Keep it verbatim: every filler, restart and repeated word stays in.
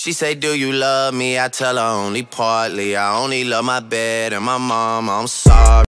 She say, do you love me? I tell her only partly. I only love my bed and my mom, I'm sorry.